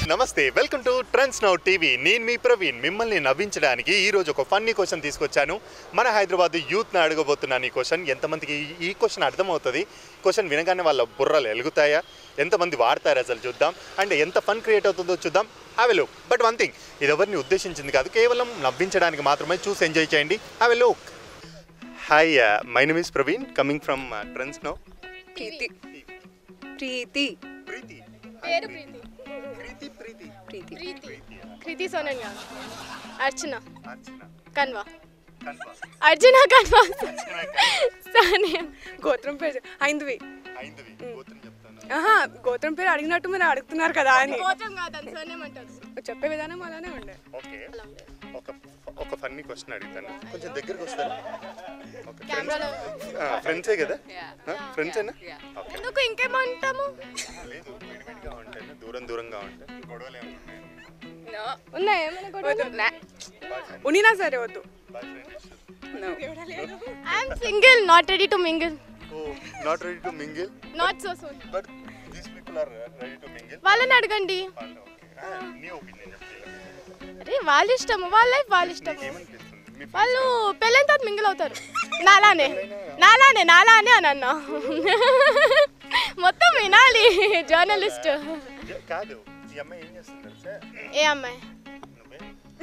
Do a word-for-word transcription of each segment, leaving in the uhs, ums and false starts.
నమస్తే welcome to trends now TV. నేను మీ ప్రవీణ్. మిమ్మల్ని నవ్వించడానికి ఈరోజు ఒక ఫన్నీ క్వశ్చన్ తీసుకొచ్చాను. మన హైదరాబాద్ యూత్ని అడగబోతున్నాను. ఈ క్వశ్చన్ ఎంతమందికి ఈ క్వశ్చన్ అర్థమవుతుంది, క్వశ్చన్ వినగానే వాళ్ళ బుర్రలు ఎలుగుతాయా, ఎంతమంది వాడతారు అసలు చూద్దాం. అండ్ ఎంత ఫన్ క్రియేట్ అవుతుందో చూద్దాం. Have a look. But one thing, ఇది ఎవరిని ఉద్దేశించింది కాదు, కేవలం నవ్వించడానికి మాత్రమే. చూసి ఎంజాయ్ చేయండి. Have a look. Hi, my name is Praveen, coming from trends now. Preeti Preeti Preeti పేరు ప్రీతి ప్రీతి ప్రీతి ప్రీతి ప్రీతి కృతి సోనన్య అర్చన అర్చన కన్వా కన్వా అర్చన కన్వా అర్చన సానియా గోత్రం పేరు ఐందువి ఐందవి గోత్రం చెప్తాను. ఆహా గోత్రం పేరు అడిగినట్టు మీరు అడుగుతున్నారు కదా అని గోత్రం కాదు అని సోనేం అంటారు. చెప్పే విధానం అలానే ఉండే. ఓకే, ఒక ఒక ఫన్నీ క్వశ్చన్ అడుగుతాను. కొంచెం దగ్గరకు వస్తారా? ఓకే, కెమెరాలో ఫ్రెండ్సే కదా? ఫ్రెండ్సేనా? ఓకే. ఎందుకు ఇంకేమంటాము? లేదు, విడివిడిగా ఉంటాయి, దూరం దూరంగా ఉంటాయి. గొడవలు ఏమైనా ఉన్నాయా? ఉన్నాయి ఏమైనా కూడా ఉన్నినా సరే వద్దు. Boyfriend issues? I'm single, not ready to mingle. Oh, not ready to mingle, not so soon. But these people are ready to mingle. వాళ్ళని అడగండి. వాళ్ళు ఓకే. నీ ఒపీనియన్ చెప్పాలి. అరే వాళ్ళ ఇష్టము, వాళ్ళ లైఫ్ వాళ్ళ ఇష్టము. ఏమనిపిస్తుంది? మీ వాళ్ళు పెళ్ళైన తర్వాత మింగిల్ అవుతారు. నాలానే నాలానే నాలానే అని అన్నా. మొత్తం వినాలి జర్నలిస్ట్. కాదు, ఈ అమ్మాయి ఏం చేస్తుంది తెలుసా? ఏ అమ్మాయి? నువ్వే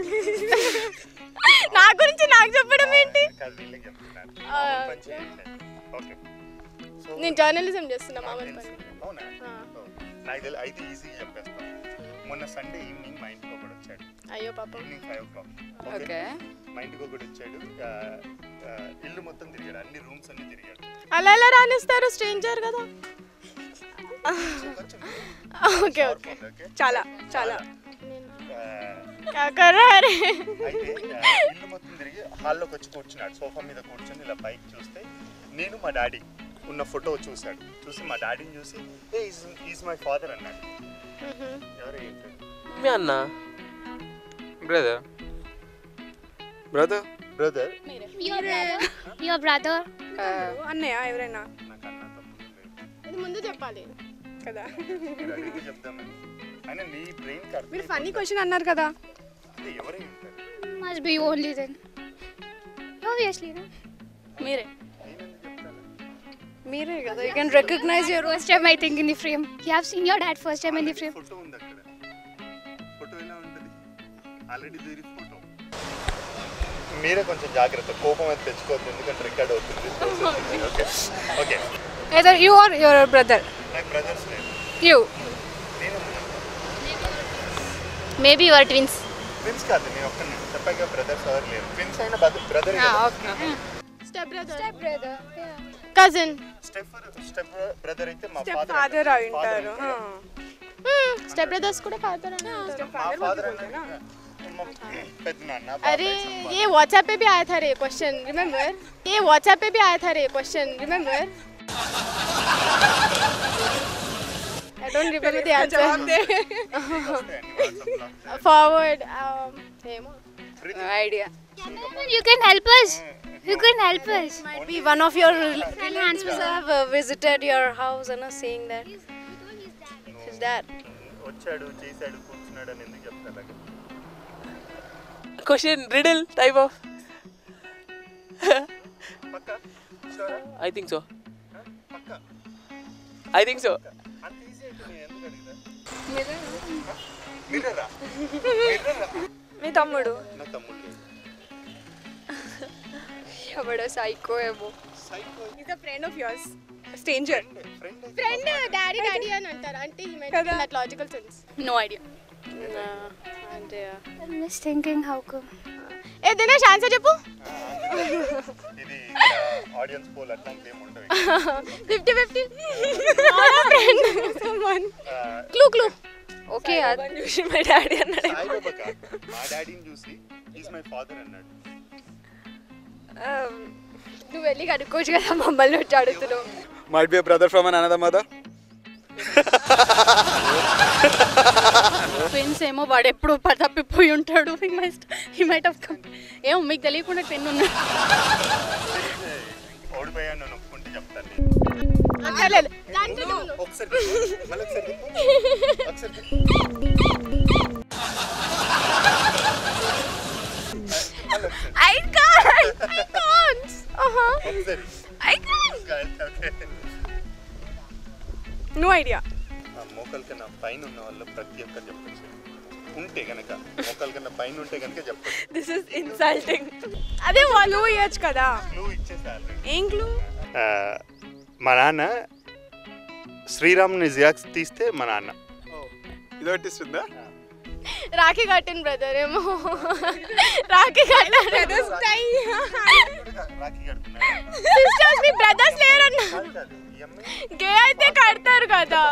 నా గురించి నాకు చెప్పడం ఏంటి? కాదు, వీళ్ళకి చెప్తున్నాను. ఆ, పని చేయట్లేదు. ఓకే. సో నేను జర్నలిజం చేస్తున్నా మామూలు పని. అవునా? ఆ. ఓ, నాకు తెలియదు, అయితే ఈజీగా చెప్పేస్తాను. మొన్న సండే ఈవినింగ్ మా ఇంటికి ఒకటి వచ్చాడు. అయ్యో పాపం. Evening five o'clock. Okay మా ఇంటికి ఒకటి వచ్చాడు. ఆ, ఆ, ఇల్లు మొత్తం తిరిగాడు, అన్ని రూమ్స్ అన్ని తిరిగాడు. అలా ఎలా రానిస్తారు, స్ట్రేంజర్ కదా. కొంచెం ఓకే ఓకే. ఓకే. చాలా చాలా ఆ, క్యా కర్ రహా రే? అయితే ఆ, ఇల్లు మొత్తం తిరిగి హాల్లోకి వచ్చి కూర్చున్నాడు. సోఫా మీద కూర్చొని ఇలా పైకి చూస్తే నేను మా డాడీ ఉన్న ఫోటో చూశాడు. చూసి మా డాడీని చూసి ఏ ఈజ్ మై ఫాదర్ అన్నాడు. ఎవరు ఏంటి? మీ అన్న brother brother brother Your brother. Your brother. అన్నయ్య ఎవరైనా నాకు అన్న తమ్ముడు లేదు. ఇది ముందు చెప్పాలి కదా. మీరు అడిగితే చెప్దామని. అయినా నీ బ్రెయిన్ మీరు ఫన్నీ క్వశ్చన్ అన్నారు కదా. ఎవరై ఉంటారు? Must be only then. Obviously, no? మీరే నేనెందుకు చెప్తాను? మీరే కదా. You can recognize your First time I think in the frame. You have seen your dad first time in the frame. Photo ఉంది అక్కడ. ఫోటో ఎలా ఉంటుంది? Already there photo. మీరే కొంచెం జాగ్రత్త, కోపం అయితే తెచ్చుకోవద్దు, ఎందుకంటే రికార్డ్ అవుతుంది. Okay okay. either you or your brother. నాకు బ్రదర్స్ లేరు. You. నేను మేబీ యువర్ ట్విన్స్. ట్విన్స్ కాదు, నేను ఒక్కనే చెప్పాక బ్రదర్స్ ఎవరు లేరు. ట్విన్స్ అయినా brother step brother, Step brother. Yeah. Cousin. Step step brother అయితే మా స్టెప్ ఫాదర్ ఫాదర్ అయి ఉంటారు. స్టెప్ బ్రదర్స్ కూడా ఫాదర్ అనే అంటారు. మా ఫాదర్ అంటే మా పెద్ద నాన్న. अरे ये व्हाट्सएप पे भी आया था रे क्वेश्चन, रिमेम्बर? ये व्हाट्सएप पे भी आया था रे question, remember? I don't remember the answer. Forward. Um, ఏమో. Idea Cameraman, you can help us. You can help us. Might be one of your relatives have uh, visited your house and are saying that his dad. వచ్చాడు, చేశాడు, కూర్చున్నాడు అని ఎందుకు చెప్తాను? Question riddle type of పక్కా షూరా? I think so పక్కా I think so అంత ఈజీ అయితే నేను ఎందుకు అడిగినా? మిర్రరా? మిర్రరా? మీ తమ్ముడు నా తమ్ముడు లేడు. ఎవడో సైకో ఏమో. Psycho is a friend of yours. Stranger. Friend friend daddy daddy అని అంటారు అంటే ఈ మెంట్ that logical sense. No idea. And uh, I'm just thinking how come. ఏ దినేష్ ఆన్సర్ చెప్పు. ఇది ఆడియన్స్ పోల్ అట్లాంటి ఏమి ఉండవు. Fifty fifty. Friend someone. Clue clue. okay, చూసి my daddy అన్నాడు. సాయిబాబా కాదు, మా డాడీని చూసి ఈజ్ మై ఫాదర్ అన్నాడు. నువ్వు వెళ్ళి కడుక్కోవచ్చు కదా, మమ్మల్ని వచ్చి అడుగుతున్నావు. Might be brother from an another mother. Twins ఏమో వాడు ఎప్పుడు తప్పిపోయి ఉంటాడు. He might have come. ఏమో మీకు తెలియకుండా ట్విన్ ఉన్నాడు. ఓడిపోయాను ఒప్పుకుంటే చెప్తాను. లేదు దాంట్లో నువ్వు. ఒకసారి తిప్పు. మళ్ళీ ఒకసారి తిప్పు. ఒకసారి తిప్పు. I can't. I can't. Uh-huh. ఒకసారి. I can't. Okay. No idea. ఆ మోకాల కన్నా పైన ఉన్న వాళ్ళు ప్రతి ఒక్కరు చెప్పచ్చు ఉంటే కనుక మోకాల కన్నా పైన ఉంటే కనుక చెప్పచ్చు. This is insulting. అదే వాళ్ళు ఇవ్వచ్చు కదా. క్లూ ఇచ్చేసారు. ఏం క్లూ? మా నాన్న శ్రీరాముని జిరాక్స్ తీస్తే మా నాన్న. ఇదో ఇస్తుందా? రాఖీ కట్టిన బ్రదర్ ఏమో రాఖీ కట్టిన రాఖీ కడుతున్నాడు. సిస్టర్స్ మీ బ్రదర్స్ లేరన్నా గే అయితే కడతారు కదా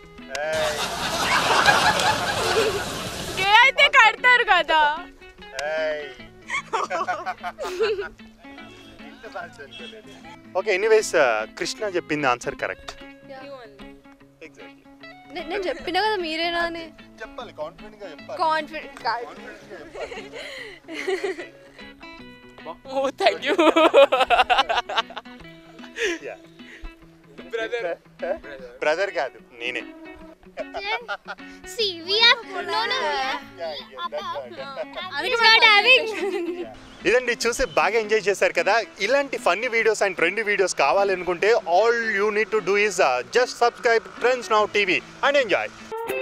గే అయితే కడతారు కదా ఓకే ఎనీవేస్ కృష్ణ చెప్పింది ఆన్సర్ కరెక్ట్. ఎగ్జాక్ట్లీ నే- నేను చెప్పినా కదా మీరేనా అని చెప్పాలి కాన్ఫిడెంట్ గా చెప్పాలి. కాన్ఫిడెంట్ కాదు. Oh, thank you. Brother brother కాదు నేనే. See, we have no, no. It's not having. ఇదండి చూసి బాగా ఎంజాయ్ చేశారు కదా. ఇలాంటి funny videos and trendy videos కావాలనుకుంటే all you need to do is just subscribe trends now TV and enjoy.